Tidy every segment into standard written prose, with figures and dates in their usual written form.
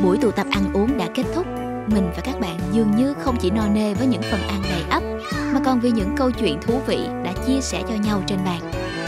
Buổi tụ tập ăn uống đã kết thúc. Mình và các bạn dường như không chỉ no nê với những phần ăn đầy ắp, mà còn vì những câu chuyện thú vị đã chia sẻ cho nhau trên bàn.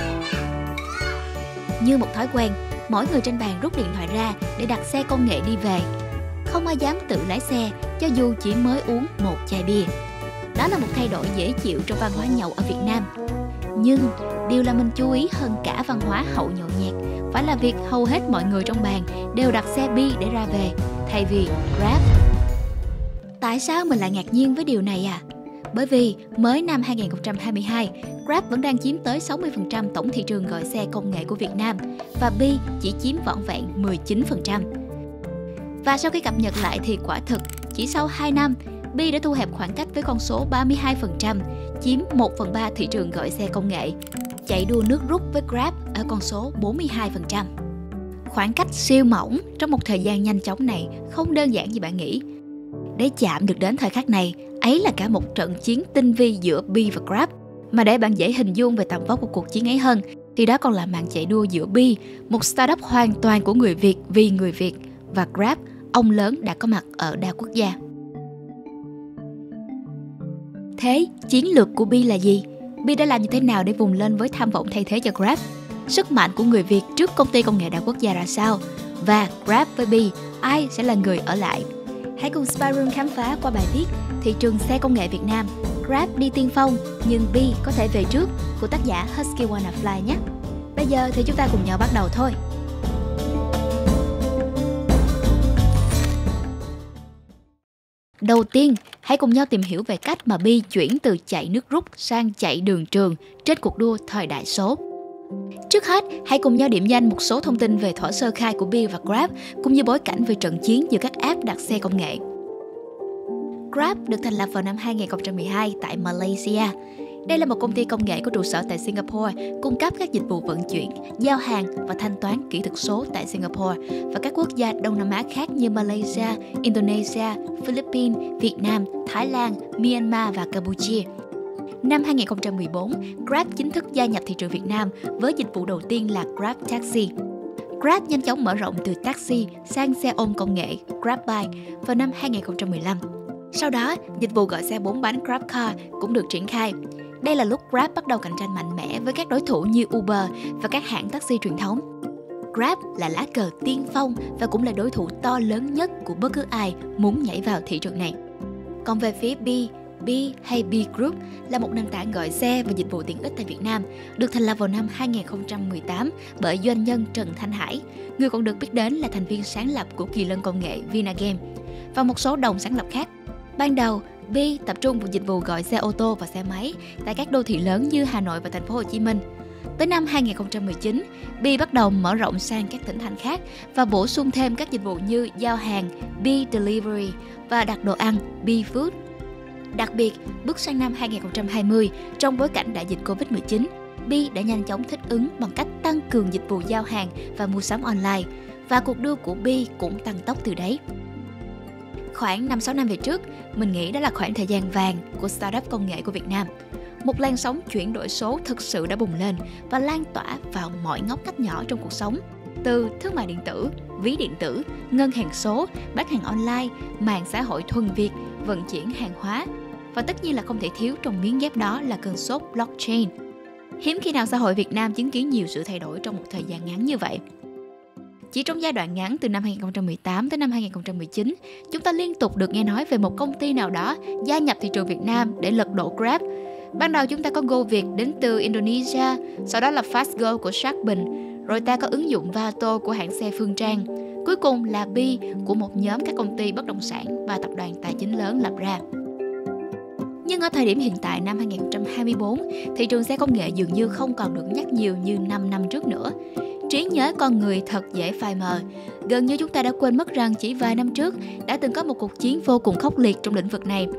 Như một thói quen, mỗi người trên bàn rút điện thoại ra để đặt xe công nghệ đi về. Không ai dám tự lái xe cho dù chỉ mới uống một chai bia. Đó là một thay đổi dễ chịu trong văn hóa nhậu ở Việt Nam. Nhưng điều là mình chú ý hơn cả văn hóa hậu nhậu nhẹt phải là việc hầu hết mọi người trong bàn đều đặt xe bi để ra về thay vì Grab. Tại sao mình lại ngạc nhiên với điều này à? Bởi vì mới năm 2022, Grab vẫn đang chiếm tới 60% tổng thị trường gọi xe công nghệ của Việt Nam và Bi chỉ chiếm vỏn vẹn 19%. Và sau khi cập nhật lại thì quả thực, chỉ sau 2 năm, Bi đã thu hẹp khoảng cách với con số 32%, chiếm 1/3 thị trường gọi xe công nghệ, chạy đua nước rút với Grab ở con số 42%. Khoảng cách siêu mỏng trong một thời gian nhanh chóng này không đơn giản như bạn nghĩ. Để chạm được đến thời khắc này, ấy là cả một trận chiến tinh vi giữa Bi và Grab. Mà để bạn dễ hình dung về tầm vóc của cuộc chiến ấy hơn, thì đó còn là màn chạy đua giữa Bi, một startup hoàn toàn của người Việt vì người Việt, và Grab, ông lớn đã có mặt ở đa quốc gia. Thế, chiến lược của Bi là gì? Bi đã làm như thế nào để vùng lên với tham vọng thay thế cho Grab? Sức mạnh của người Việt trước công ty công nghệ đa quốc gia ra sao? Và Grab với Bi, ai sẽ là người ở lại? Hãy cùng Spyroom khám phá qua bài viết Thị trường xe công nghệ Việt Nam, Grab đi tiên phong nhưng Bi có thể về trước của tác giả Husky Wannafly nhé. Bây giờ thì chúng ta cùng nhau bắt đầu thôi. Đầu tiên, hãy cùng nhau tìm hiểu về cách mà Bi chuyển từ chạy nước rút sang chạy đường trường trên cuộc đua thời đại số. Trước hết, hãy cùng nhau điểm danh một số thông tin về thuở sơ khai của Bi và Grab, cũng như bối cảnh về trận chiến giữa các app đặt xe công nghệ. Grab được thành lập vào năm 2012 tại Malaysia. Đây là một công ty công nghệ có trụ sở tại Singapore, cung cấp các dịch vụ vận chuyển, giao hàng và thanh toán kỹ thuật số tại Singapore và các quốc gia Đông Nam Á khác như Malaysia, Indonesia, Philippines, Việt Nam, Thái Lan, Myanmar và Campuchia. Năm 2014, Grab chính thức gia nhập thị trường Việt Nam với dịch vụ đầu tiên là Grab Taxi. Grab nhanh chóng mở rộng từ taxi sang xe ôm công nghệ GrabBike vào năm 2015. Sau đó, dịch vụ gọi xe 4 bánh GrabCar cũng được triển khai. Đây là lúc Grab bắt đầu cạnh tranh mạnh mẽ với các đối thủ như Uber và các hãng taxi truyền thống. Grab là lá cờ tiên phong và cũng là đối thủ to lớn nhất của bất cứ ai muốn nhảy vào thị trường này. Còn về phía Bi hay Bi Group là một nền tảng gọi xe và dịch vụ tiện ích tại Việt Nam, được thành lập vào năm 2018 bởi doanh nhân Trần Thanh Hải, người còn được biết đến là thành viên sáng lập của kỳ lân công nghệ Vinagame, và một số đồng sáng lập khác. Ban đầu, Bi tập trung vào dịch vụ gọi xe ô tô và xe máy tại các đô thị lớn như Hà Nội và thành phố Hồ Chí Minh. Tới năm 2019, Bi bắt đầu mở rộng sang các tỉnh thành khác và bổ sung thêm các dịch vụ như giao hàng, Bi Delivery và đặt đồ ăn, Bi Food. Đặc biệt, bước sang năm 2020, trong bối cảnh đại dịch Covid-19, Bi đã nhanh chóng thích ứng bằng cách tăng cường dịch vụ giao hàng và mua sắm online, và cuộc đua của Bi cũng tăng tốc từ đấy. Khoảng 5-6 năm về trước, mình nghĩ đó là khoảng thời gian vàng của startup công nghệ của Việt Nam. Một làn sóng chuyển đổi số thực sự đã bùng lên và lan tỏa vào mọi ngóc ngách nhỏ trong cuộc sống. Từ thương mại điện tử, ví điện tử, ngân hàng số, bán hàng online, mạng xã hội thuần Việt, vận chuyển hàng hóa. Và tất nhiên là không thể thiếu trong miếng ghép đó là cơn sốt blockchain. Hiếm khi nào xã hội Việt Nam chứng kiến nhiều sự thay đổi trong một thời gian ngắn như vậy. Chỉ trong giai đoạn ngắn từ năm 2018 tới năm 2019, chúng ta liên tục được nghe nói về một công ty nào đó gia nhập thị trường Việt Nam để lật đổ Grab. Ban đầu chúng ta có GoViet đến từ Indonesia, sau đó là FastGo của Shark Bình, rồi ta có ứng dụng Vato của hãng xe Phương Trang. Cuối cùng là Bi của một nhóm các công ty bất động sản và tập đoàn tài chính lớn lập ra. Nhưng ở thời điểm hiện tại năm 2024, thị trường xe công nghệ dường như không còn được nhắc nhiều như 5 năm trước nữa. Trí nhớ con người thật dễ phai mờ. Gần như chúng ta đã quên mất rằng chỉ vài năm trước đã từng có một cuộc chiến vô cùng khốc liệt trong lĩnh vực này.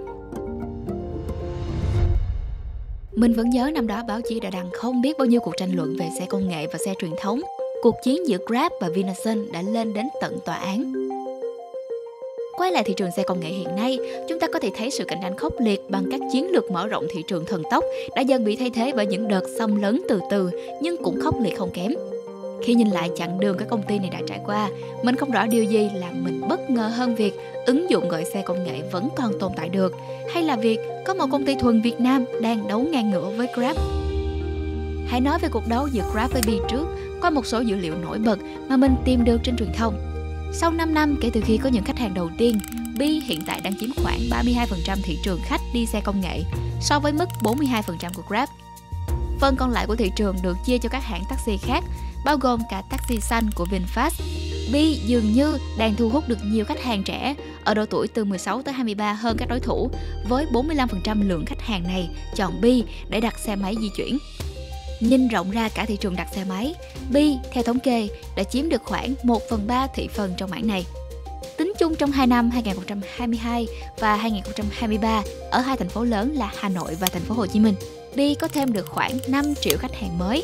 Mình vẫn nhớ năm đó báo chí đã đăng không biết bao nhiêu cuộc tranh luận về xe công nghệ và xe truyền thống. Cuộc chiến giữa Grab và Vinasun đã lên đến tận tòa án. Quay lại thị trường xe công nghệ hiện nay, chúng ta có thể thấy sự cạnh tranh khốc liệt bằng các chiến lược mở rộng thị trường thần tốc đã dần bị thay thế bởi những đợt xâm lấn từ từ nhưng cũng khốc liệt không kém. Khi nhìn lại chặng đường các công ty này đã trải qua, mình không rõ điều gì làm mình bất ngờ hơn việc ứng dụng gọi xe công nghệ vẫn còn tồn tại được, hay là việc có một công ty thuần Việt Nam đang đấu ngang ngửa với Grab. Hãy nói về cuộc đấu giữa Grab với Bi trước, qua một số dữ liệu nổi bật mà mình tìm được trên truyền thông. Sau 5 năm kể từ khi có những khách hàng đầu tiên, Bi hiện tại đang chiếm khoảng 32% thị trường khách đi xe công nghệ, so với mức 42% của Grab. Phần còn lại của thị trường được chia cho các hãng taxi khác, bao gồm cả taxi xanh của VinFast. Bi dường như đang thu hút được nhiều khách hàng trẻ ở độ tuổi từ 16 tới 23 hơn các đối thủ, với 45% lượng khách hàng này chọn Bi để đặt xe máy di chuyển. Nhìn rộng ra cả thị trường đặt xe máy, Bi, theo thống kê, đã chiếm được khoảng 1/3 thị phần trong mảng này. Tính chung trong 2 năm 2022 và 2023 ở hai thành phố lớn là Hà Nội và thành phố Hồ Chí Minh, Bi có thêm được khoảng 5 triệu khách hàng mới.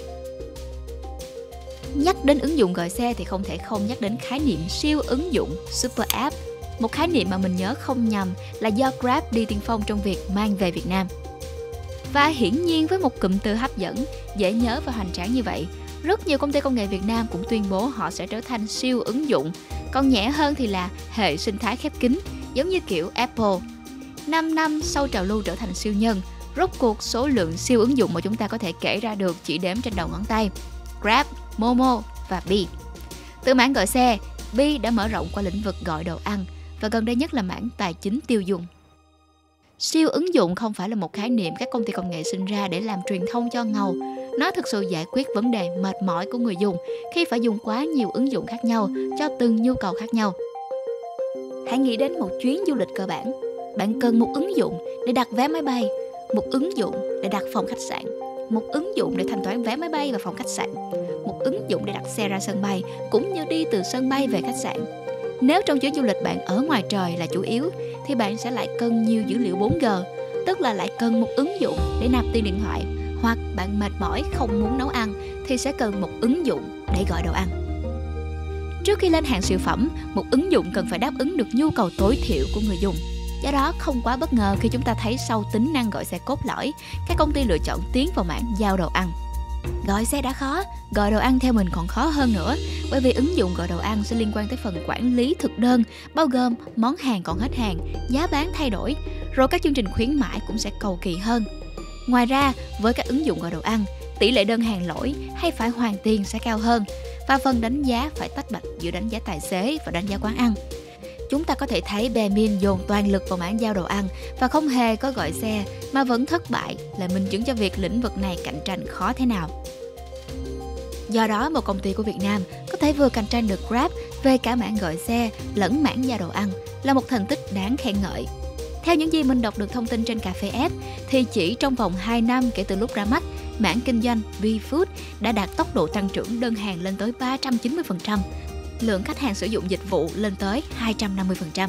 Nhắc đến ứng dụng gọi xe thì không thể không nhắc đến khái niệm siêu ứng dụng Super App, một khái niệm mà mình nhớ không nhầm là do Grab đi tiên phong trong việc mang về Việt Nam. Và hiển nhiên với một cụm từ hấp dẫn, dễ nhớ và hoành tráng như vậy, rất nhiều công ty công nghệ Việt Nam cũng tuyên bố họ sẽ trở thành siêu ứng dụng, còn nhẹ hơn thì là hệ sinh thái khép kín, giống như kiểu Apple. 5 năm sau trào lưu trở thành siêu nhân, rốt cuộc số lượng siêu ứng dụng mà chúng ta có thể kể ra được chỉ đếm trên đầu ngón tay: Grab, Momo và Bi. Từ mảng gọi xe, Bi đã mở rộng qua lĩnh vực gọi đồ ăn và gần đây nhất là mảng tài chính tiêu dùng. Siêu ứng dụng không phải là một khái niệm các công ty công nghệ sinh ra để làm truyền thông cho ngầu. Nó thực sự giải quyết vấn đề mệt mỏi của người dùng khi phải dùng quá nhiều ứng dụng khác nhau cho từng nhu cầu khác nhau. Hãy nghĩ đến một chuyến du lịch cơ bản. Bạn cần một ứng dụng để đặt vé máy bay, một ứng dụng để đặt phòng khách sạn, một ứng dụng để thanh toán vé máy bay và phòng khách sạn, một ứng dụng để đặt xe ra sân bay cũng như đi từ sân bay về khách sạn. Nếu trong chuyến du lịch bạn ở ngoài trời là chủ yếu, thì bạn sẽ lại cần nhiều dữ liệu 4G, tức là lại cần một ứng dụng để nạp tiền điện thoại, hoặc bạn mệt mỏi không muốn nấu ăn thì sẽ cần một ứng dụng để gọi đồ ăn. Trước khi lên hàng siêu phẩm, một ứng dụng cần phải đáp ứng được nhu cầu tối thiểu của người dùng. Do đó không quá bất ngờ khi chúng ta thấy sau tính năng gọi xe cốt lõi, các công ty lựa chọn tiến vào mảng giao đồ ăn. Gọi xe đã khó, gọi đồ ăn theo mình còn khó hơn nữa, bởi vì ứng dụng gọi đồ ăn sẽ liên quan tới phần quản lý thực đơn, bao gồm món hàng còn hết hàng, giá bán thay đổi, rồi các chương trình khuyến mãi cũng sẽ cầu kỳ hơn. Ngoài ra, với các ứng dụng gọi đồ ăn, tỷ lệ đơn hàng lỗi hay phải hoàn tiền sẽ cao hơn, và phần đánh giá phải tách bạch giữa đánh giá tài xế và đánh giá quán ăn. Chúng ta có thể thấy Baemin dồn toàn lực vào mảng giao đồ ăn và không hề có gọi xe mà vẫn thất bại, là minh chứng cho việc lĩnh vực này cạnh tranh khó thế nào. Do đó, một công ty của Việt Nam có thể vừa cạnh tranh được Grab về cả mảng gọi xe lẫn mảng giao đồ ăn là một thành tích đáng khen ngợi. Theo những gì mình đọc được thông tin trên Cà Phê App, thì chỉ trong vòng 2 năm kể từ lúc ra mắt, mảng kinh doanh BeFood đã đạt tốc độ tăng trưởng đơn hàng lên tới 390%, lượng khách hàng sử dụng dịch vụ lên tới 250%.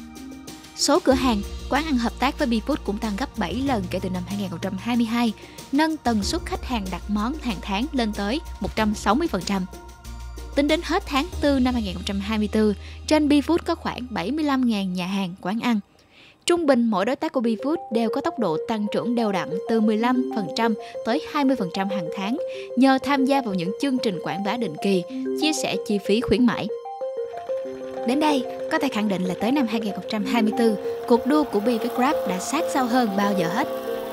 Số cửa hàng, quán ăn hợp tác với BeFood cũng tăng gấp 7 lần kể từ năm 2022, nâng tần suất khách hàng đặt món hàng tháng lên tới 160%. Tính đến hết tháng 4 năm 2024, trên BeFood có khoảng 75.000 nhà hàng, quán ăn. Trung bình, mỗi đối tác của BeFood đều có tốc độ tăng trưởng đều đặn từ 15% tới 20% hàng tháng, nhờ tham gia vào những chương trình quảng bá định kỳ, chia sẻ chi phí khuyến mãi. Đến đây, có thể khẳng định là tới năm 2024, cuộc đua của Bi với Grab đã sát sao hơn bao giờ hết.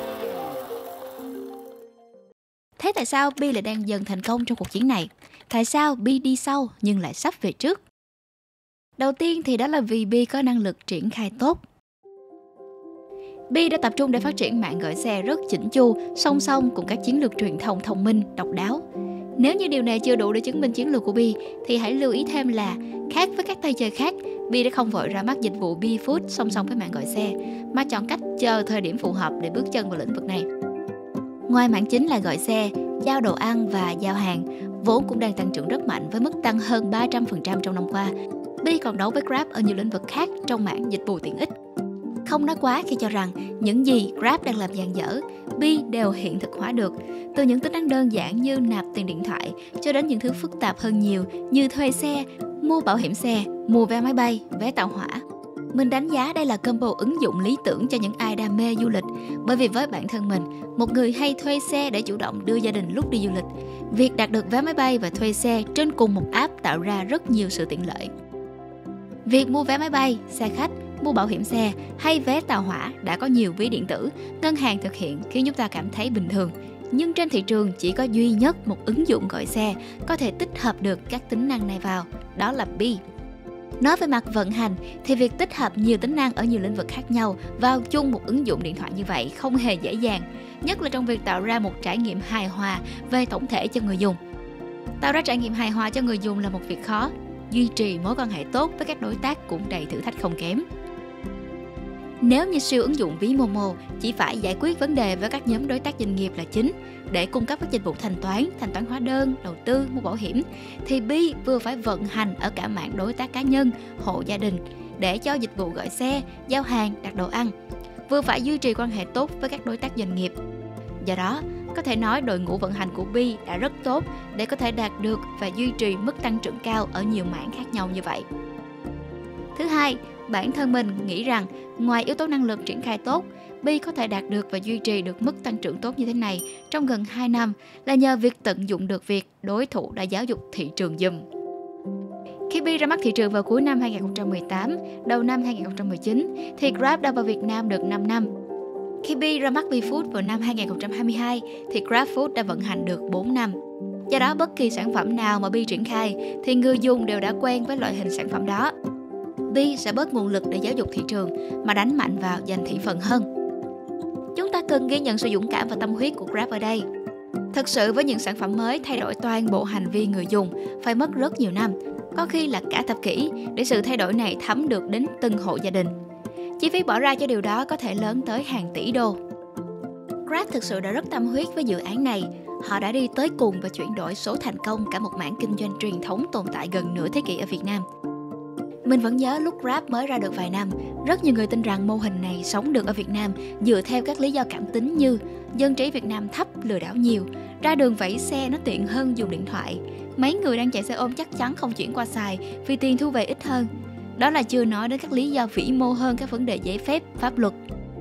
Thế tại sao Bi lại đang dần thành công trong cuộc chiến này? Tại sao Bi đi sau nhưng lại sắp về trước? Đầu tiên thì đó là vì Bi có năng lực triển khai tốt. Bi đã tập trung để phát triển mạng gọi xe rất chỉnh chu, song song cùng các chiến lược truyền thông thông minh, độc đáo. Nếu như điều này chưa đủ để chứng minh chiến lược của Bi, thì hãy lưu ý thêm là, khác với các tay chơi khác, Bi đã không vội ra mắt dịch vụ BeFood song song với mạng gọi xe, mà chọn cách chờ thời điểm phù hợp để bước chân vào lĩnh vực này. Ngoài mảng chính là gọi xe, giao đồ ăn và giao hàng, vốn cũng đang tăng trưởng rất mạnh với mức tăng hơn 300% trong năm qua. Bi còn đấu với Grab ở nhiều lĩnh vực khác trong mảng dịch vụ tiện ích. Không nói quá khi cho rằng những gì Grab đang làm dang dở, Bi đều hiện thực hóa được, từ những tính năng đơn giản như nạp tiền điện thoại cho đến những thứ phức tạp hơn nhiều như thuê xe, mua bảo hiểm xe, mua vé máy bay, vé tàu hỏa. Mình đánh giá đây là combo ứng dụng lý tưởng cho những ai đam mê du lịch, bởi vì với bản thân mình, một người hay thuê xe để chủ động đưa gia đình lúc đi du lịch, việc đặt được vé máy bay và thuê xe trên cùng một app tạo ra rất nhiều sự tiện lợi. Việc mua vé máy bay, xe khách, mua bảo hiểm xe hay vé tàu hỏa đã có nhiều ví điện tử, ngân hàng thực hiện khiến chúng ta cảm thấy bình thường. Nhưng trên thị trường chỉ có duy nhất một ứng dụng gọi xe có thể tích hợp được các tính năng này vào, đó là Bi. Nói về mặt vận hành thì việc tích hợp nhiều tính năng ở nhiều lĩnh vực khác nhau vào chung một ứng dụng điện thoại như vậy không hề dễ dàng, nhất là trong việc tạo ra một trải nghiệm hài hòa về tổng thể cho người dùng. Tạo ra trải nghiệm hài hòa cho người dùng là một việc khó, duy trì mối quan hệ tốt với các đối tác cũng đầy thử thách không kém. Nếu như siêu ứng dụng ví Momo chỉ phải giải quyết vấn đề với các nhóm đối tác doanh nghiệp là chính để cung cấp các dịch vụ thanh toán hóa đơn, đầu tư, mua bảo hiểm, thì Bi vừa phải vận hành ở cả mảng đối tác cá nhân, hộ gia đình để cho dịch vụ gọi xe, giao hàng, đặt đồ ăn, vừa phải duy trì quan hệ tốt với các đối tác doanh nghiệp. Do đó, có thể nói đội ngũ vận hành của Bi đã rất tốt để có thể đạt được và duy trì mức tăng trưởng cao ở nhiều mảng khác nhau như vậy. Thứ hai, bản thân mình nghĩ rằng ngoài yếu tố năng lực triển khai tốt, Bi có thể đạt được và duy trì được mức tăng trưởng tốt như thế này trong gần 2 năm là nhờ việc tận dụng được việc đối thủ đã giáo dục thị trường giùm. Khi Bi ra mắt thị trường vào cuối năm 2018, đầu năm 2019 thì Grab đã vào Việt Nam được 5 năm. Khi Bi ra mắt BeFood vào năm 2022 thì GrabFood đã vận hành được 4 năm. Do đó bất kỳ sản phẩm nào mà Bi triển khai thì người dùng đều đã quen với loại hình sản phẩm đó. Bi sẽ bớt nguồn lực để giáo dục thị trường mà đánh mạnh vào giành thị phần hơn. Chúng ta cần ghi nhận sự dũng cảm và tâm huyết của Grab ở đây. Thực sự với những sản phẩm mới thay đổi toàn bộ hành vi người dùng phải mất rất nhiều năm, có khi là cả thập kỷ để sự thay đổi này thấm được đến từng hộ gia đình. Chi phí bỏ ra cho điều đó có thể lớn tới hàng tỷ đô. Grab thực sự đã rất tâm huyết với dự án này. Họ đã đi tới cùng và chuyển đổi số thành công cả một mảng kinh doanh truyền thống tồn tại gần nửa thế kỷ ở Việt Nam. Mình vẫn nhớ lúc Grab mới ra được vài năm, rất nhiều người tin rằng mô hình này sống được ở Việt Nam dựa theo các lý do cảm tính như dân trí Việt Nam thấp, lừa đảo nhiều, ra đường vẫy xe nó tiện hơn dùng điện thoại, mấy người đang chạy xe ôm chắc chắn không chuyển qua xài vì tiền thu về ít hơn. Đó là chưa nói đến các lý do vĩ mô hơn các vấn đề giấy phép, pháp luật.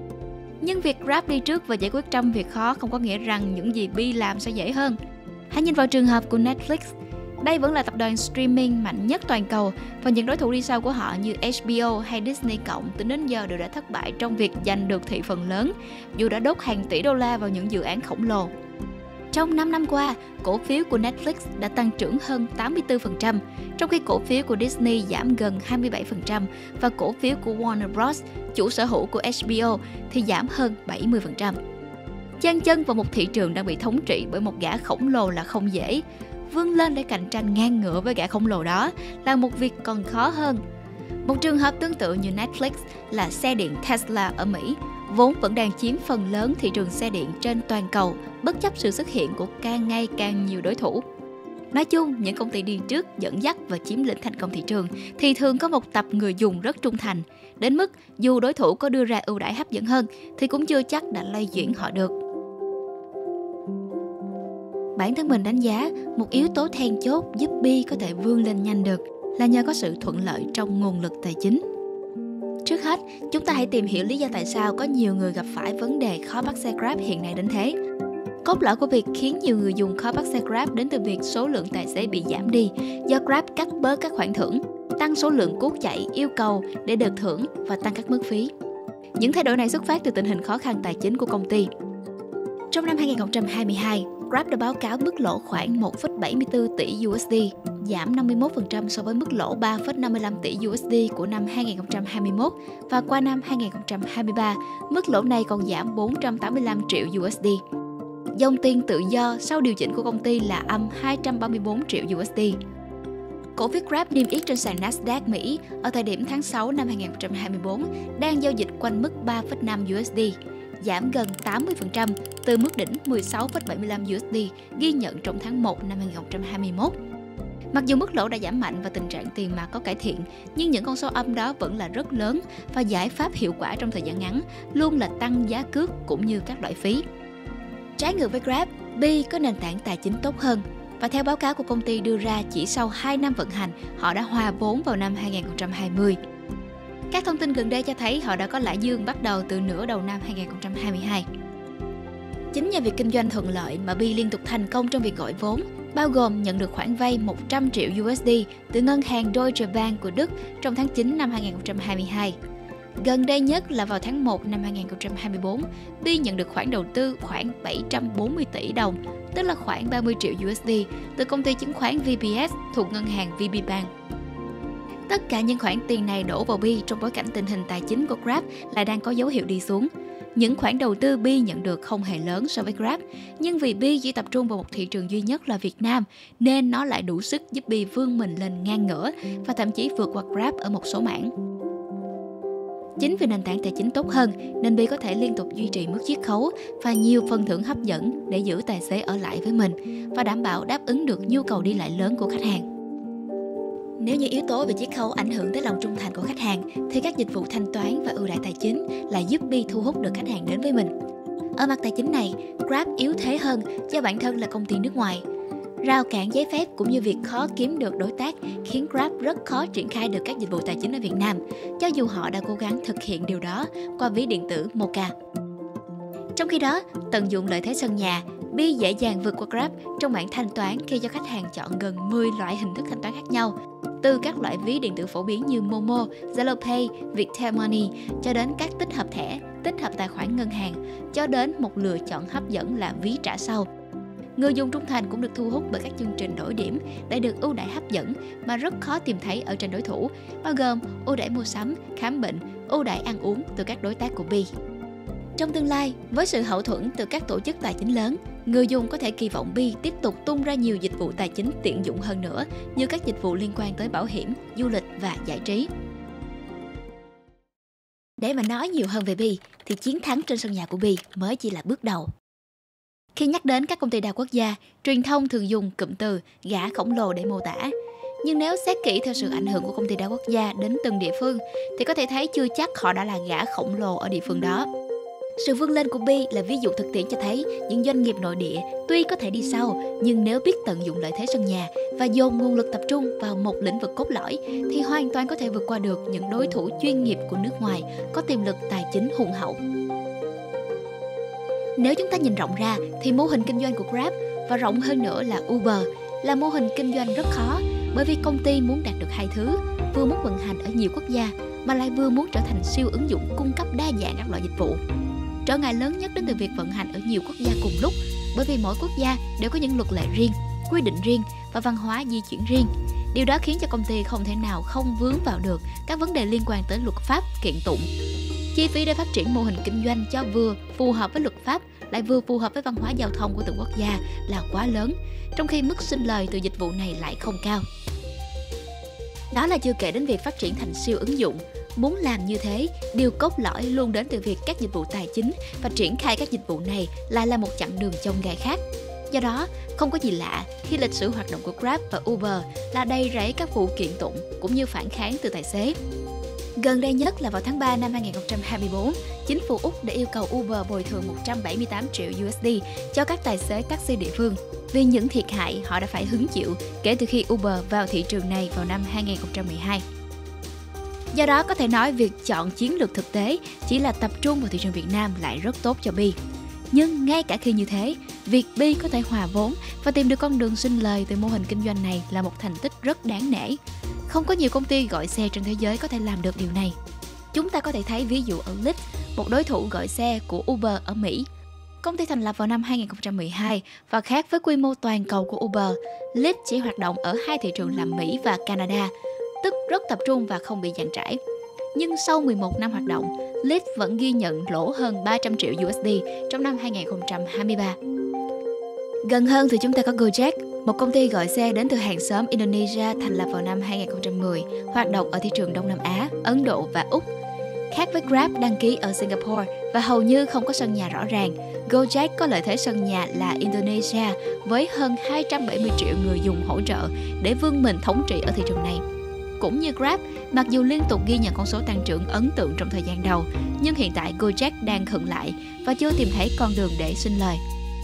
Nhưng việc Grab đi trước và giải quyết trăm việc khó không có nghĩa rằng những gì Bi làm sẽ dễ hơn. Hãy nhìn vào trường hợp của Netflix. Đây vẫn là tập đoàn streaming mạnh nhất toàn cầu và những đối thủ đi sau của họ như HBO hay Disney Cộng tính đến giờ đều đã thất bại trong việc giành được thị phần lớn, dù đã đốt hàng tỷ đô la vào những dự án khổng lồ. Trong 5 năm qua, cổ phiếu của Netflix đã tăng trưởng hơn 84%, trong khi cổ phiếu của Disney giảm gần 27% và cổ phiếu của Warner Bros, chủ sở hữu của HBO, thì giảm hơn 70%. Chen chân vào một thị trường đang bị thống trị bởi một gã khổng lồ là không dễ. Vươn lên để cạnh tranh ngang ngửa với gã khổng lồ đó là một việc còn khó hơn. Một trường hợp tương tự như Netflix là xe điện Tesla ở Mỹ, vốn vẫn đang chiếm phần lớn thị trường xe điện trên toàn cầu, bất chấp sự xuất hiện của càng ngày càng nhiều đối thủ. Nói chung, những công ty đi trước, dẫn dắt và chiếm lĩnh thành công thị trường thì thường có một tập người dùng rất trung thành, đến mức dù đối thủ có đưa ra ưu đãi hấp dẫn hơn thì cũng chưa chắc đã lay chuyển họ được. Bản thân mình đánh giá một yếu tố then chốt giúp Bi có thể vươn lên nhanh được là nhờ có sự thuận lợi trong nguồn lực tài chính. Trước hết, chúng ta hãy tìm hiểu lý do tại sao có nhiều người gặp phải vấn đề khó bắt xe Grab hiện nay đến thế. Cốt lõi của việc khiến nhiều người dùng khó bắt xe Grab đến từ việc số lượng tài xế bị giảm đi do Grab cắt bớt các khoản thưởng, tăng số lượng cuốc chạy yêu cầu để được thưởng và tăng các mức phí. Những thay đổi này xuất phát từ tình hình khó khăn tài chính của công ty. Trong năm 2022, Grab đã báo cáo mức lỗ khoảng 1,74 tỷ USD, giảm 51% so với mức lỗ 3,55 tỷ USD của năm 2021 và qua năm 2023, mức lỗ này còn giảm 485 triệu USD. Dòng tiền tự do sau điều chỉnh của công ty là âm 234 triệu USD. Cổ phiếu Grab niêm yết trên sàn Nasdaq Mỹ ở thời điểm tháng 6 năm 2024 đang giao dịch quanh mức 3,5 USD, giảm gần 80% từ mức đỉnh 16,75 USD ghi nhận trong tháng 1 năm 2021. Mặc dù mức lỗ đã giảm mạnh và tình trạng tiền mặt có cải thiện, nhưng những con số âm đó vẫn là rất lớn và giải pháp hiệu quả trong thời gian ngắn luôn là tăng giá cước cũng như các loại phí. Trái ngược với Grab, Bi có nền tảng tài chính tốt hơn và theo báo cáo của công ty đưa ra chỉ sau 2 năm vận hành, họ đã hòa vốn vào năm 2020. Các thông tin gần đây cho thấy họ đã có lãi dương bắt đầu từ nửa đầu năm 2022. Chính nhờ việc kinh doanh thuận lợi mà Bi liên tục thành công trong việc gọi vốn, bao gồm nhận được khoản vay 100 triệu USD từ ngân hàng Deutsche Bank của Đức trong tháng 9 năm 2022. Gần đây nhất là vào tháng 1 năm 2024, Bi nhận được khoản đầu tư khoảng 740 tỷ đồng, tức là khoảng 30 triệu USD, từ công ty chứng khoán VPS thuộc ngân hàng VP Bank. Tất cả những khoản tiền này đổ vào Bi trong bối cảnh tình hình tài chính của Grab lại đang có dấu hiệu đi xuống. Những khoản đầu tư Bi nhận được không hề lớn so với Grab, nhưng vì Bi chỉ tập trung vào một thị trường duy nhất là Việt Nam, nên nó lại đủ sức giúp Bi vươn mình lên ngang ngửa và thậm chí vượt qua Grab ở một số mảng. Chính vì nền tảng tài chính tốt hơn nên Bi có thể liên tục duy trì mức chiết khấu và nhiều phần thưởng hấp dẫn để giữ tài xế ở lại với mình và đảm bảo đáp ứng được nhu cầu đi lại lớn của khách hàng. Nếu như yếu tố về chiết khấu ảnh hưởng tới lòng trung thành của khách hàng, thì các dịch vụ thanh toán và ưu đãi tài chính lại giúp Bi thu hút được khách hàng đến với mình. Ở mặt tài chính này, Grab yếu thế hơn do bản thân là công ty nước ngoài. Rào cản giấy phép cũng như việc khó kiếm được đối tác khiến Grab rất khó triển khai được các dịch vụ tài chính ở Việt Nam, cho dù họ đã cố gắng thực hiện điều đó qua ví điện tử Mocha. Trong khi đó, tận dụng lợi thế sân nhà, Bi dễ dàng vượt qua Grab trong mảng thanh toán khi cho khách hàng chọn gần 10 loại hình thức thanh toán khác nhau, từ các loại ví điện tử phổ biến như Momo, Zalo Pay, Viettel Money, cho đến các tích hợp thẻ, tích hợp tài khoản ngân hàng, cho đến một lựa chọn hấp dẫn là ví trả sau. Người dùng trung thành cũng được thu hút bởi các chương trình đổi điểm để được ưu đãi hấp dẫn mà rất khó tìm thấy ở trên đối thủ, bao gồm ưu đãi mua sắm, khám bệnh, ưu đãi ăn uống từ các đối tác của Bi. Trong tương lai, với sự hậu thuẫn từ các tổ chức tài chính lớn, người dùng có thể kỳ vọng Bi tiếp tục tung ra nhiều dịch vụ tài chính tiện dụng hơn nữa, như các dịch vụ liên quan tới bảo hiểm, du lịch và giải trí. Để mà nói nhiều hơn về Bi, thì chiến thắng trên sân nhà của Bi mới chỉ là bước đầu. Khi nhắc đến các công ty đa quốc gia, truyền thông thường dùng cụm từ gã khổng lồ để mô tả. Nhưng nếu xét kỹ theo sự ảnh hưởng của công ty đa quốc gia đến từng địa phương, thì có thể thấy chưa chắc họ đã là gã khổng lồ ở địa phương đó. Sự vươn lên của Bi là ví dụ thực tiễn cho thấy những doanh nghiệp nội địa tuy có thể đi sau, nhưng nếu biết tận dụng lợi thế sân nhà và dồn nguồn lực tập trung vào một lĩnh vực cốt lõi thì hoàn toàn có thể vượt qua được những đối thủ chuyên nghiệp của nước ngoài có tiềm lực tài chính hùng hậu. Nếu chúng ta nhìn rộng ra thì mô hình kinh doanh của Grab và rộng hơn nữa là Uber là mô hình kinh doanh rất khó, bởi vì công ty muốn đạt được hai thứ, vừa muốn vận hành ở nhiều quốc gia mà lại vừa muốn trở thành siêu ứng dụng cung cấp đa dạng các loại dịch vụ. Trở ngại lớn nhất đến từ việc vận hành ở nhiều quốc gia cùng lúc, bởi vì mỗi quốc gia đều có những luật lệ riêng, quy định riêng và văn hóa di chuyển riêng. Điều đó khiến cho công ty không thể nào không vướng vào được các vấn đề liên quan tới luật pháp, kiện tụng. Chi phí để phát triển mô hình kinh doanh cho vừa phù hợp với luật pháp lại vừa phù hợp với văn hóa giao thông của từng quốc gia là quá lớn, trong khi mức sinh lời từ dịch vụ này lại không cao. Đó là chưa kể đến việc phát triển thành siêu ứng dụng. Muốn làm như thế, điều cốt lõi luôn đến từ việc các dịch vụ tài chính và triển khai các dịch vụ này lại là một chặng đường chông gai khác. Do đó, không có gì lạ khi lịch sử hoạt động của Grab và Uber là đầy rẫy các vụ kiện tụng cũng như phản kháng từ tài xế. Gần đây nhất là vào tháng 3 năm 2024, chính phủ Úc đã yêu cầu Uber bồi thường 178 triệu USD cho các tài xế taxi địa phương vì những thiệt hại họ đã phải hứng chịu kể từ khi Uber vào thị trường này vào năm 2012. Do đó có thể nói việc chọn chiến lược thực tế chỉ là tập trung vào thị trường Việt Nam lại rất tốt cho Bi. Nhưng ngay cả khi như thế, việc Bi có thể hòa vốn và tìm được con đường sinh lời từ mô hình kinh doanh này là một thành tích rất đáng nể. Không có nhiều công ty gọi xe trên thế giới có thể làm được điều này. Chúng ta có thể thấy ví dụ ở Lyft, một đối thủ gọi xe của Uber ở Mỹ. Công ty thành lập vào năm 2012 và khác với quy mô toàn cầu của Uber, Lyft chỉ hoạt động ở hai thị trường là Mỹ và Canada, tức rất tập trung và không bị dàn trải. Nhưng sau 11 năm hoạt động, Lyft vẫn ghi nhận lỗ hơn 300 triệu USD trong năm 2023. Gần hơn thì chúng ta có Gojek, một công ty gọi xe đến từ hàng xóm Indonesia thành lập vào năm 2010, hoạt động ở thị trường Đông Nam Á, Ấn Độ và Úc. Khác với Grab đăng ký ở Singapore và hầu như không có sân nhà rõ ràng, Gojek có lợi thế sân nhà là Indonesia với hơn 270 triệu người dùng hỗ trợ để vươn mình thống trị ở thị trường này. Cũng như Grab, mặc dù liên tục ghi nhận con số tăng trưởng ấn tượng trong thời gian đầu, nhưng hiện tại Gojek đang khựng lại và chưa tìm thấy con đường để sinh lời.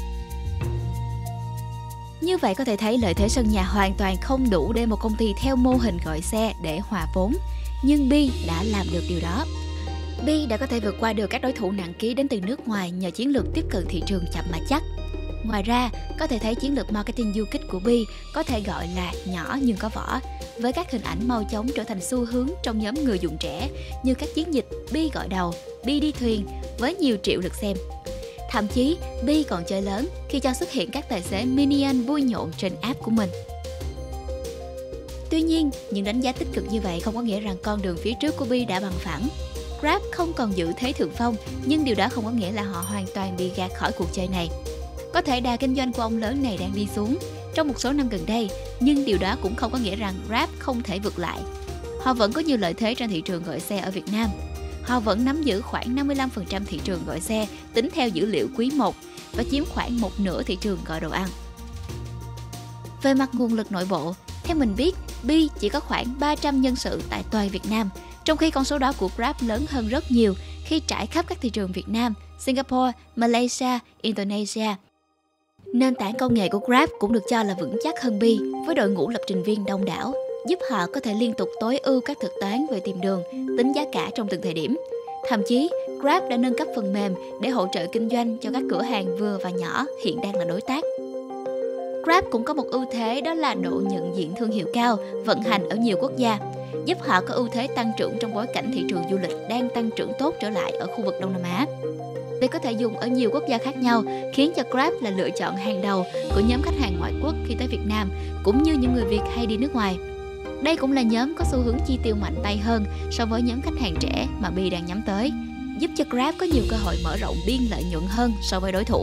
Như vậy có thể thấy lợi thế sân nhà hoàn toàn không đủ để một công ty theo mô hình gọi xe để hòa vốn. nhưng Bi đã làm được điều đó. Bi đã có thể vượt qua được các đối thủ nặng ký đến từ nước ngoài nhờ chiến lược tiếp cận thị trường chậm mà chắc. Ngoài ra, có thể thấy chiến lược marketing du kích của Bi có thể gọi là nhỏ nhưng có vỏ, với các hình ảnh mau chóng trở thành xu hướng trong nhóm người dùng trẻ như các chiến dịch Bi gọi đầu, Bi đi thuyền với nhiều triệu lượt xem. Thậm chí, Bi còn chơi lớn khi cho xuất hiện các tài xế Minion vui nhộn trên app của mình. Tuy nhiên, những đánh giá tích cực như vậy không có nghĩa rằng con đường phía trước của Bi đã bằng phẳng. Grab không còn giữ thế thượng phong, nhưng điều đó không có nghĩa là họ hoàn toàn bị gạt khỏi cuộc chơi này. Có thể đà kinh doanh của ông lớn này đang đi xuống trong một số năm gần đây, nhưng điều đó cũng không có nghĩa rằng Grab không thể vượt lại. Họ vẫn có nhiều lợi thế trên thị trường gọi xe ở Việt Nam. Họ vẫn nắm giữ khoảng 55% thị trường gọi xe tính theo dữ liệu quý 1 và chiếm khoảng một nửa thị trường gọi đồ ăn. Về mặt nguồn lực nội bộ, theo mình biết, Bi chỉ có khoảng 300 nhân sự tại toàn Việt Nam, trong khi con số đó của Grab lớn hơn rất nhiều khi trải khắp các thị trường Việt Nam, Singapore, Malaysia, Indonesia. Nền tảng công nghệ của Grab cũng được cho là vững chắc hơn Bi, với đội ngũ lập trình viên đông đảo, giúp họ có thể liên tục tối ưu các thuật toán về tìm đường, tính giá cả trong từng thời điểm. Thậm chí, Grab đã nâng cấp phần mềm để hỗ trợ kinh doanh cho các cửa hàng vừa và nhỏ hiện đang là đối tác. Grab cũng có một ưu thế, đó là độ nhận diện thương hiệu cao, vận hành ở nhiều quốc gia, giúp họ có ưu thế tăng trưởng trong bối cảnh thị trường du lịch đang tăng trưởng tốt trở lại ở khu vực Đông Nam Á. Vì có thể dùng ở nhiều quốc gia khác nhau, khiến cho Grab là lựa chọn hàng đầu của nhóm khách hàng ngoại quốc khi tới Việt Nam, cũng như những người Việt hay đi nước ngoài. Đây cũng là nhóm có xu hướng chi tiêu mạnh tay hơn so với nhóm khách hàng trẻ mà Bi đang nhắm tới, giúp cho Grab có nhiều cơ hội mở rộng biên lợi nhuận hơn so với đối thủ.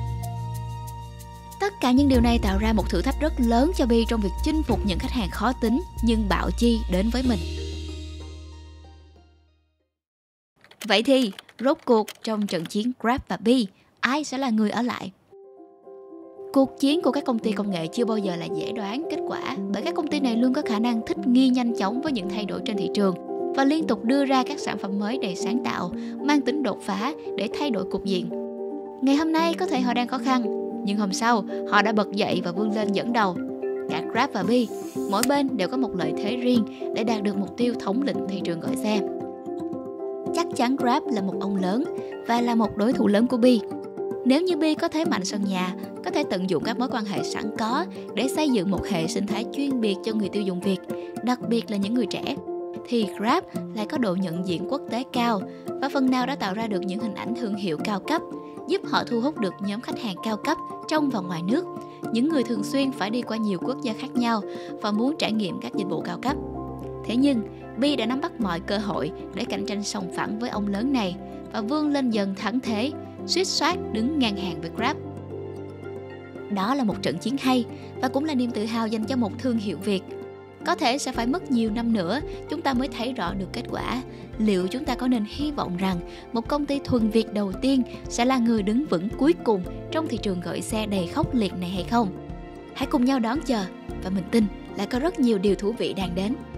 Tất cả những điều này tạo ra một thử thách rất lớn cho Bi trong việc chinh phục những khách hàng khó tính nhưng bạo chi đến với mình. Vậy thì, rốt cuộc trong trận chiến Grab và Bi, ai sẽ là người ở lại? Cuộc chiến của các công ty công nghệ chưa bao giờ là dễ đoán kết quả, bởi các công ty này luôn có khả năng thích nghi nhanh chóng với những thay đổi trên thị trường và liên tục đưa ra các sản phẩm mới đầy sáng tạo, mang tính đột phá để thay đổi cục diện. Ngày hôm nay có thể họ đang khó khăn, nhưng hôm sau họ đã bật dậy và vươn lên dẫn đầu. Cả Grab và Bi, mỗi bên đều có một lợi thế riêng để đạt được mục tiêu thống lĩnh thị trường gọi xe. Chắc chắn Grab là một ông lớn và là một đối thủ lớn của Bi. Nếu như Bi có thế mạnh sân nhà, có thể tận dụng các mối quan hệ sẵn có để xây dựng một hệ sinh thái chuyên biệt cho người tiêu dùng Việt, đặc biệt là những người trẻ, thì Grab lại có độ nhận diện quốc tế cao và phần nào đã tạo ra được những hình ảnh thương hiệu cao cấp, giúp họ thu hút được nhóm khách hàng cao cấp trong và ngoài nước, những người thường xuyên phải đi qua nhiều quốc gia khác nhau và muốn trải nghiệm các dịch vụ cao cấp. Thế nhưng, Bi đã nắm bắt mọi cơ hội để cạnh tranh sòng phẳng với ông lớn này và vươn lên dần thắng thế, suýt soát đứng ngang hàng với Grab. Đó là một trận chiến hay và cũng là niềm tự hào dành cho một thương hiệu Việt. Có thể sẽ phải mất nhiều năm nữa chúng ta mới thấy rõ được kết quả. Liệu chúng ta có nên hy vọng rằng một công ty thuần Việt đầu tiên sẽ là người đứng vững cuối cùng trong thị trường gọi xe đầy khốc liệt này hay không? Hãy cùng nhau đón chờ và mình tin là có rất nhiều điều thú vị đang đến.